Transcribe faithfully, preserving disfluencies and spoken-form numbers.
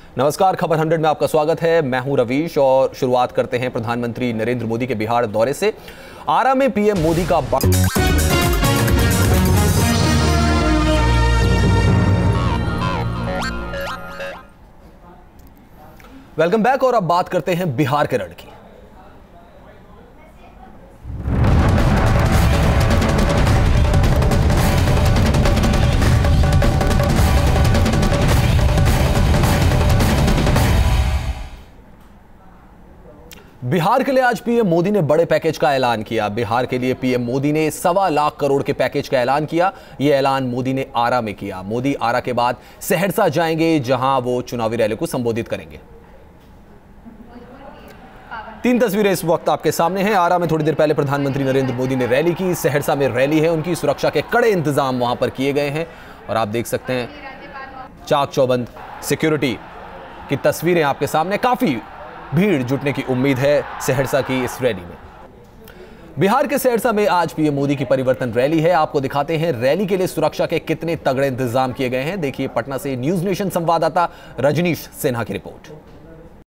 नमस्कार, खबर हंड्रेड में आपका स्वागत है। मैं हूं रवीश और शुरुआत करते हैं प्रधानमंत्री नरेंद्र मोदी के बिहार दौरे से। आरा में पीएम मोदी का वेलकम बैक और अब बात करते हैं बिहार के रण की। बिहार के लिए आज पीएम मोदी ने बड़े पैकेज का ऐलान किया। बिहार के लिए पीएम मोदी ने सवा लाख करोड़ के पैकेज का ऐलान किया। यह ऐलान मोदी ने आरा में किया। मोदी आरा के बाद सहरसा जाएंगे, जहां वो चुनावी रैली को संबोधित करेंगे। तीन तस्वीरें इस वक्त आपके सामने हैं। आरा में थोड़ी देर पहले प्रधानमंत्री नरेंद्र मोदी ने रैली की। सहरसा में रैली है, उनकी सुरक्षा के कड़े इंतजाम वहां पर किए गए हैं और आप देख सकते हैं चाक चौबंद सिक्योरिटी की तस्वीरें आपके सामने। काफी भीड़ जुटने की उम्मीद है सहरसा की इस रैली में। बिहार के सहरसा में आज पीएम मोदी की परिवर्तन रैली है। आपको दिखाते हैं रैली के लिए सुरक्षा के कितने तगड़े इंतजाम किए गए हैं। देखिए पटना से न्यूज नेशन संवाददाता रजनीश सिन्हा की रिपोर्ट।